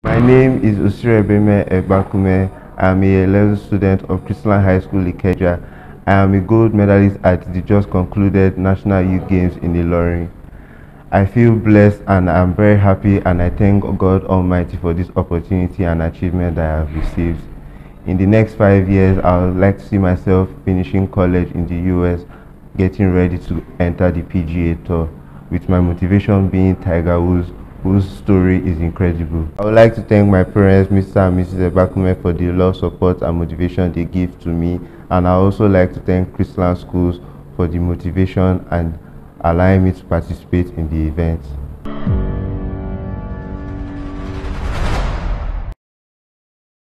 My name is Osirebeme Egbakume. I am a 11th student of Chrisland High School, Ikeja. I am a gold medalist at the just concluded National Youth Games in Ilorin. I feel blessed and I'm very happy, and I thank God Almighty for this opportunity and achievement that I have received. In the next 5 years, I would like to see myself finishing college in the US, getting ready to enter the PGA Tour, with my motivation being Tiger Woods, whose story is incredible. I would like to thank my parents, Mr. and Mrs. Ebakume, for the love, support, and motivation they give to me. And I also like to thank Chrisland Schools for the motivation and allowing me to participate in the event.